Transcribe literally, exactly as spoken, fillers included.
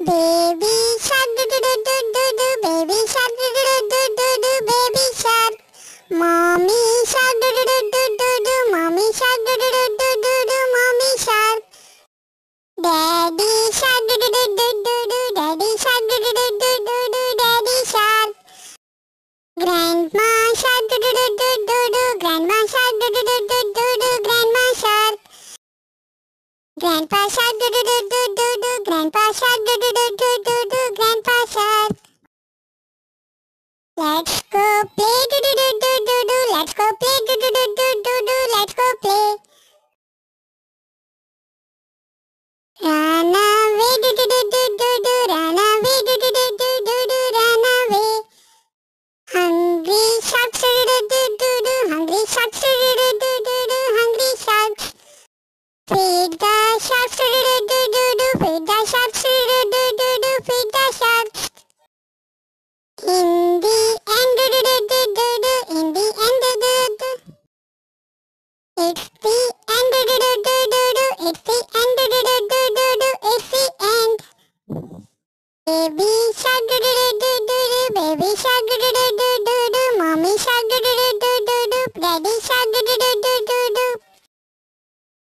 Baby shark do do do do do do, baby shark do do do do do do, baby shark. Mommy shark do do do do do do, mommy shark do do do do do do, mommy shark. Daddy shark do do do do do do, daddy shark do do do do do do, daddy shark. Grandma shark do do do do do do, grandma shark do do do do do do, grandma shark. Grandpa shark do do do do do do, grandpa shark do do do do do do, grandpa shark. Let's go play do do do do do do, let's go play do do do do do do, let's go play. Run away do do do do do do, run away do do do do do do, run away. Hungry sharks do do do do do, hungry sharks do do do do do, hungry sharks. Feed the sharks do do do do do, feed the sharks do do do do do, feed the sharks. In the end do do do do do do, in the end do do do. It's the end do do do do do do, it's the end do do do do do do, it's the end. Baby shark do do do do do do, baby shark do do do